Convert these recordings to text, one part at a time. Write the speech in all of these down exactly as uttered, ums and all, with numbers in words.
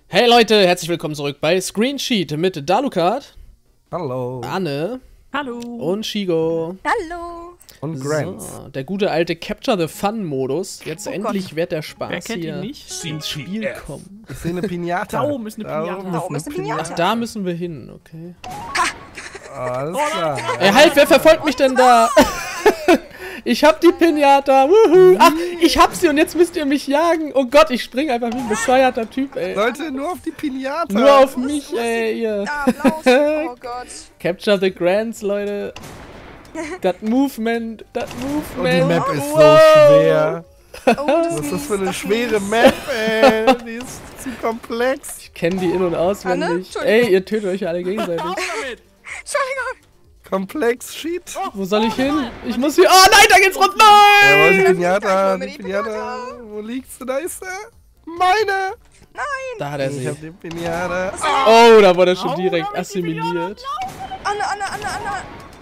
Hey Leute, herzlich willkommen zurück bei Screensheet mit Dalukat, Hallo. Anne Hallo und Shigo. Hallo. Und Grant. So, der gute alte Capture the Fun Modus. Jetzt Oh endlich Gott. wird der Wer Spaß kennt hier ihn nicht? ins Spiel kommen. Ich sehe eine Pinata. Da oben ist eine Pinata. Da Da oben ist eine Pinata. Da müssen wir hin, okay. Oh, alles klar. Ey, halt, wer verfolgt mich denn da? Ich hab die Pinata, wuhu. Ach, ich hab sie und jetzt müsst ihr mich jagen. Oh Gott, ich spring einfach wie ein bescheuerter Typ, ey. Leute, nur auf die Pinata. Nur auf mich, ey, ihr. Ah, Applaus. Oh Gott. Capture the Grants, Leute. Das Movement, das Und Movement. die Map ist so Wow. schwer. Oh, Was ist das für eine schwere Map, ey? Die ist zu komplex. Ich kenne die in- und Anne? auswendig. Entschuldigung. Ey, ihr tötet euch alle gegenseitig. Raus damit! Entschuldigung. Komplex, Shit. Wo soll ich hin? Ich muss hier. Oh nein, da geht's runter! Jawohl, die Nein! Pinata, hol mir die die Pinata. Pinata. Wo liegt sie? Da ist sie. Meine. Da hat er Ich sie. hab die Pinata. Oh, da wurde er schon Au, direkt da hab ich die assimiliert. Anne, Anne, Anne, Anne.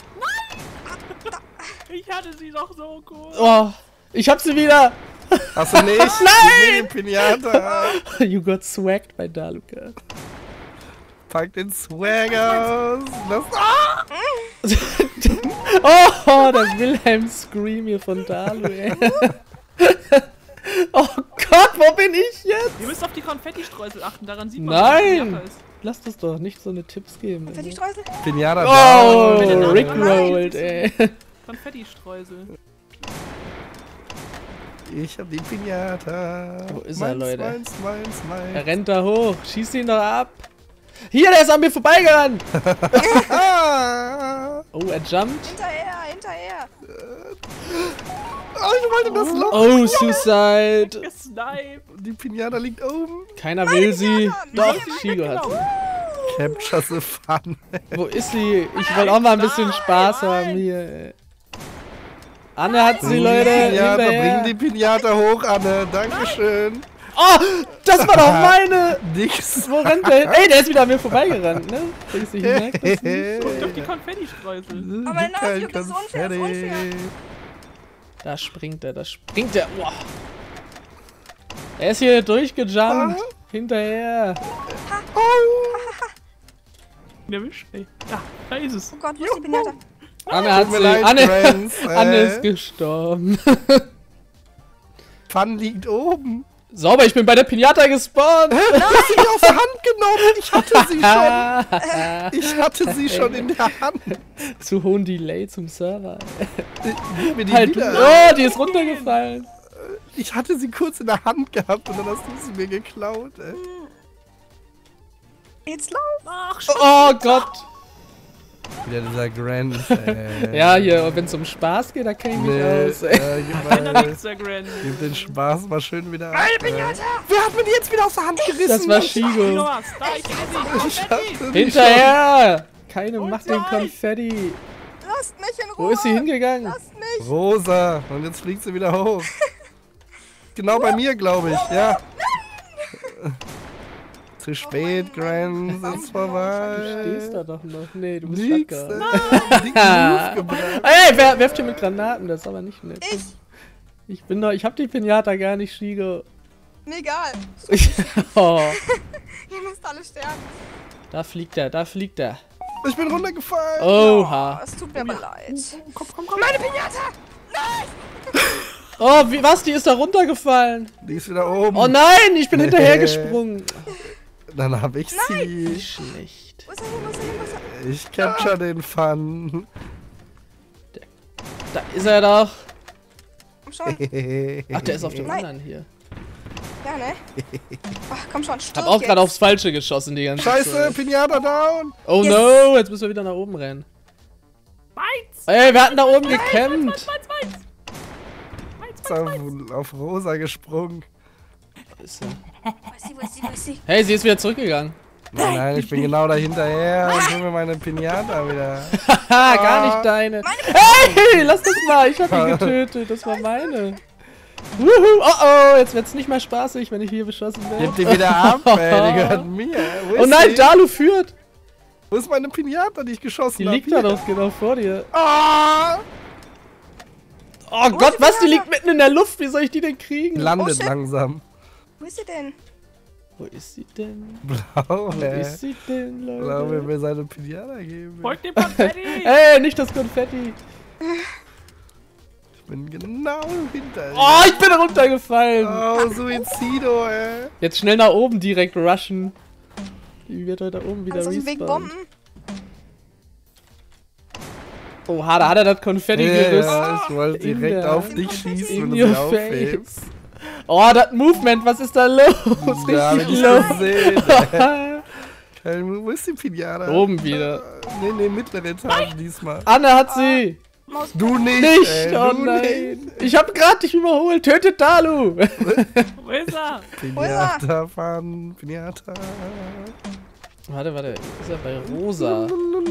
Ich hatte sie doch so kurz. Oh, ich hab sie wieder. Hast du nicht? Nein! Die Pinata. You got swagged bei Daluka. Pack den Swag aus. Lass. Ah! Oh, der Wilhelm Scream hier von Dalu, ey. Oh Gott, wo bin ich jetzt? Ihr müsst auf die Konfetti-Streusel achten, daran sieht man, Nein! wie die Pinata ist. Lass das doch nicht so eine Tipps geben. Für die ey. Streusel? Pinata Oh, down. Nein. Rickrolled, ey. Konfetti-Streusel. Ich hab die Pinata. Wo ist er, meins, Leute? Meins, meins, meins. Er rennt da hoch. Schieß ihn doch ab. Hier, der ist an mir vorbeigerannt. Ah! Oh, er jumpt. Hinterher, hinterher. Oh, ich wollte das Loch. Oh, Suicide. Gesnipe. Die Pinata liegt oben. Keiner will sie. Pinata, Doch, meine Shigo hat sie. Capture the Fun. Wo ist sie? Ich will auch mal ein bisschen Spaß haben hier. ey. Anne hat sie, Leute. Pinata, bring Hinterher. die Pinata hoch, Anne. Dankeschön. Oh, das war doch meine. Nix. Wo rennt der hin? Ey, der ist wieder an mir vorbeigerannt, ne? Denkst du, ich merk das nicht? Guckt auf die Konfetti-Streusel. Aber meine Nase, das ist unfair, das ist unfair. Da springt er, da springt er. Boah. Er ist hier durchgejumpt. Hinterher. Ihn erwischt, ey. Ja, da ist es. Oh Gott, wo ist die Pinata? Anne hat Tut mir sie. leid, Anne, Friends, Anne äh. ist gestorben. Fun liegt oben. Sauber, ich bin bei der Pinata gespawnt. Du hast sie aus der Hand genommen. Ich hatte sie schon. Ich hatte sie schon in der Hand. Zu hohen Delay zum Server. Gib mir die Halt, wieder. oh, die ist runtergefallen. Ich hatte sie kurz in der Hand gehabt und dann hast du sie mir geklaut. Ey. Jetzt lauf. Ach, Oh Gott. Wieder dieser Grand. Ey. Ja, hier, wenn es um Spaß geht, da kenn ich mich Nee, aus. Ey. äh, gib, Keiner mal, nix, der Grand. gib den Spaß mal schön wieder ab. Ey. Wer hat mir die jetzt wieder aus der Hand gerissen? Das war Wie Shigo. du hast. Da, ich sehe sie. Ich hatte die Hinterher. Keine Und macht den gleich. Konfetti. Lasst mich in Ruhe. Wo ist sie hingegangen? Lasst mich. schon. Rosa. Und jetzt fliegt sie wieder hoch. Genau bei mir, glaube ich. Ja. Zu spät, Grand. Es ist Du vorbei. stehst da doch noch. Nee, du bist Nix. wacker. ey. Dicken Move gebracht. Ey, wer, werft hier mit Granaten, das ist aber nicht nett. Ich. Ich bin doch, ich hab die Pinata gar nicht, Shigo. Mir egal. Oh, Ihr müsst alle sterben. da fliegt er, da fliegt er. Ich bin runtergefallen. Oha. Es tut mir aber leid. Komm, komm, komm. Meine Pinata. Oh, wie, was? Die ist da runtergefallen. Die ist wieder oben. Oh nein, ich bin Nee. hinterhergesprungen. Dann hab ich sie. Schlecht. Wo ist er hin? Wo ist er hin? Wo ist er hin? Ich capture den Fun. Da ist er doch. Komm schon. Ach, der ist auf dem Nein. anderen hier. Ja, ne? Ach, komm schon. Hab stirb auch gerade jetzt. aufs Falsche geschossen die ganze Scheiße, Zeit. Pinata down. Oh Yes. no, jetzt müssen wir wieder nach oben rennen. Meins. Ey, wir hatten da oben gecampt. Meins, meins, meins. Meins, Ist meins, meins. auf, auf Rosa gesprungen. Wo ist sie? Wo ist sie? Wo ist sie? Wo ist sie? Hey, sie ist wieder zurückgegangen. Nein, nein, ich bin genau dahinterher und hol mir meine Pinata wieder. Haha, gar nicht deine. Hey, lass das mal, ich hab ihn getötet, das war meine. Wuhu, oh oh, jetzt wird's nicht mehr spaßig, wenn ich hier beschossen werde. Gib die wieder ab, ey, die gehört mir. Wo ist Oh nein, sie? Dalu führt. Wo ist meine Pinata, die ich geschossen Die habe? liegt da doch genau vor dir. Ah! Oh Gott, was? Die liegt mitten in der Luft. Wie soll ich die denn kriegen? Landet Oh, shit. langsam. Wo ist sie denn? Wo ist sie denn? Blau, Wo hä? ist sie denn, Leute? Blau will mir seine Pinata geben. Folgt dem Konfetti! Ey, nicht das Konfetti! Ich bin genau hinter dir. Oh, ich bin runtergefallen! Oh, Suizido, ey. Jetzt schnell nach oben direkt rushen. Die wird heute da oben wieder Alles auf dem Weg respawnen. bomben. Oha, da hat er das Konfetti Ja, gerüstet. ja, ich wollte In direkt der- auf dich schießen, In wenn your du sie aufhebst. face. Oh, das Movement, was ist da los? Ja, hab ich Richtig low. gesehen. Kein, wo ist die Pinata? Oben wieder. Nee, nee, mittlere Etage diesmal. Anne hat sie! Maus. Du nicht, Nicht! ey, Oh du nein! Ich hab grad dich überholt! Tötet Dalu! Wo ist er? Pinata fahren, Pinata. Warte, warte. Ist er bei Rosa?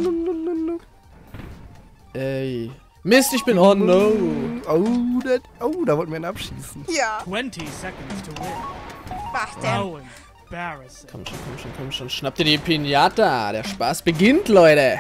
Ey. Mist, ich bin... Oh no! Oh, das, oh, da wollten wir ihn abschießen. Ja, twenty seconds to win. mach der. How embarrassing. Komm schon, komm schon, komm schon. Schnappt ihr die Pinata. Der Spaß beginnt, Leute.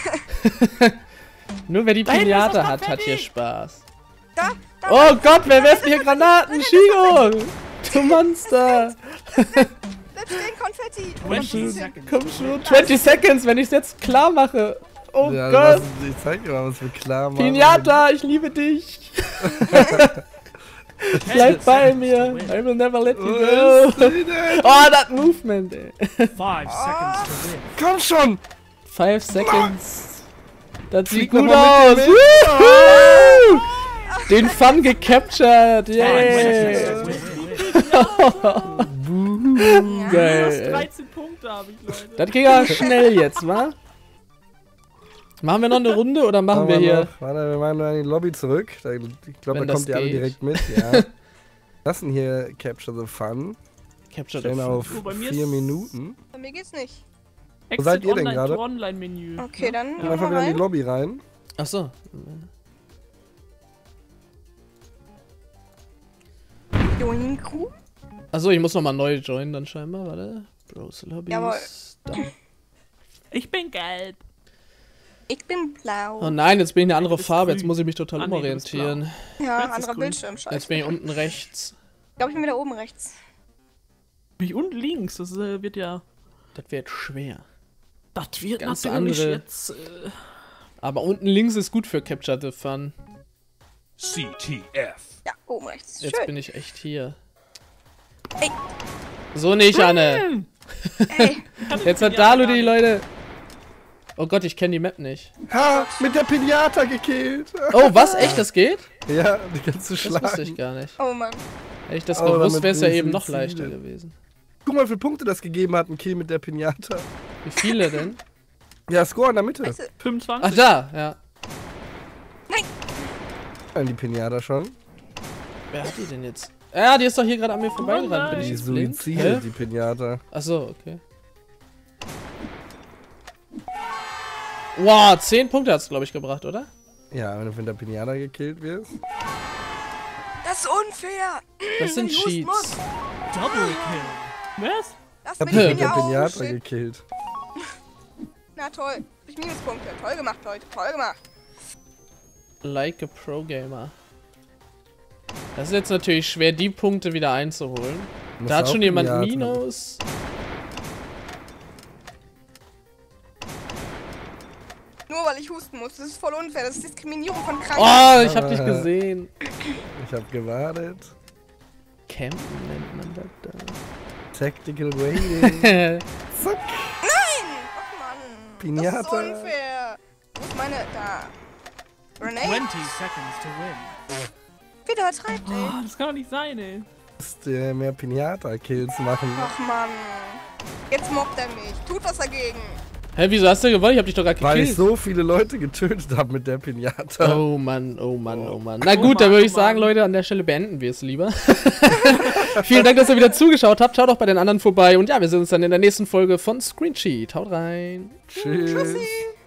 Nur wer die Da hinten ist Pinata das hat, hat Konfetti. hier Spaß. Da, da. Oh Gott, wer wirft hier Granaten? Shigo! Du Monster! Bleib stehen, Konfetti. twenty seconds. Komm schon. zwanzig Seconds, wenn ich es jetzt klar mache. Oh Ja, Gott. was, ich zeig dir mal, was wir klar machen. Pinata, ich liebe dich. Bleib bei mir. I will never let you Wo go. ist sie denn? Oh, das Movement, ey. Five seconds to win. Komm schon! Five Seconds. Das sieht Flieg gut noch mal aus. mit dem Woohoo! Den Fun gecaptured. Five Yay. seconds to win. Ja. Geil. dreizehn Punkte habe ich, Leute. Das ging ja schnell jetzt, wa? Machen wir noch eine Runde oder machen wir hier... Noch. Warte, wir machen nur in die Lobby zurück. Da, ich glaube, Wenn da das kommt ihr alle geht. direkt mit. Ja. Lassen hier Capture the Fun. Capture the Stellen Fun. auf Oh, bei mir vier ist- Minuten. Bei mir geht's nicht. Exit seid ihr denn Online gerade? to Online-Menü. Okay, dann Und geh einfach mal wieder in die rein. Lobby rein. Achso. Joining Crew. Achso, ich muss nochmal neu joinen dann scheinbar, warte. Bros Lobbys. Jawohl. Da. Ich bin gelb. Ich bin blau. Oh nein, jetzt bin ich eine andere Du bist Farbe, jetzt grün. muss ich mich total Ah, nee, du bist umorientieren. Ja, Jetzt ist anderer grün. Bildschirm, Jetzt scheiße. bin ich unten rechts. Ich glaube, ich bin wieder oben rechts. Mich unten links, das äh, wird ja... Das wird schwer. Das wird Ganz natürlich andere- jetzt... Äh, Aber unten links ist gut für Capture the Fun. C T F. Ja, oben rechts. Jetzt Schön. bin ich echt hier. Ey. So nicht, Anne. Ey, Jetzt hat Dalu die Leute. Oh Gott, ich kenne die Map nicht. Ha! Mit der Pinata gekillt! Oh, was? Echt? Das geht? Ja, die kannst du Das wusste ich schlagen. gar nicht. oh Mann. Hätte ich das Oh, gewusst, damit wäre es ja bin ich eben noch Suizide. leichter gewesen. Guck mal, wie viele Punkte das gegeben hat, ein Kill mit der Pinata. Wie viele denn? Ja, Score in der Mitte. Scheiße. fünfundzwanzig. Ach, da, ja. An die Pinata schon. Wer hat die denn jetzt? Ja, die ist doch hier gerade an mir vorbeigerannt. Bin ich Die jetzt blind? Suizide, Hä? die Pinata. Achso, okay. Wow, zehn Punkte hat's, glaube ich, gebracht, oder? Ja, wenn du von der Pinata gekillt wirst. Das ist unfair. Das sind Wenn ich husten Cheats. muss. Double Kill. Was? Lass Ich hab mich, dich ich mit bin der ja auch. Pinata Shit. gekillt. Na toll. Hab ich Minuspunkte. Toll gemacht, Leute. Toll gemacht. Like a Pro Gamer. Das ist jetzt natürlich schwer, die Punkte wieder einzuholen. Muss Da hat auch schon jemand Pinata. Minus. Nur weil ich husten muss. Das ist voll unfair. Das ist Diskriminierung von Kranken. Oh, ich hab dich Ah. gesehen. Ich hab gewartet. Campen nennt man das da. Tactical Waiting. Zack. Ach Mann. Das Pinata. ist unfair. Wo ist meine... Da. Grenade? twenty seconds to win. Wie der treibt, ey. Oh, das kann doch nicht sein, ey. Musst äh, mehr Pinata-Kills machen. Ach Mann. Jetzt mobbt er mich. Tut was dagegen. Hä, wieso hast du gewonnen? Ich hab dich doch gerade Weil ich gekillt. so viele Leute getötet habe mit der Pinata. Oh Mann, oh Mann, oh Mann. Na Oh gut, dann Mann, würde ich oh sagen, Mann. Leute, an der Stelle beenden wir es lieber. Vielen Dank, dass ihr wieder zugeschaut habt. Schaut auch bei den anderen vorbei. Und ja, wir sehen uns dann in der nächsten Folge von Screen Sheet. Haut rein. Tschüss. Tschüssi.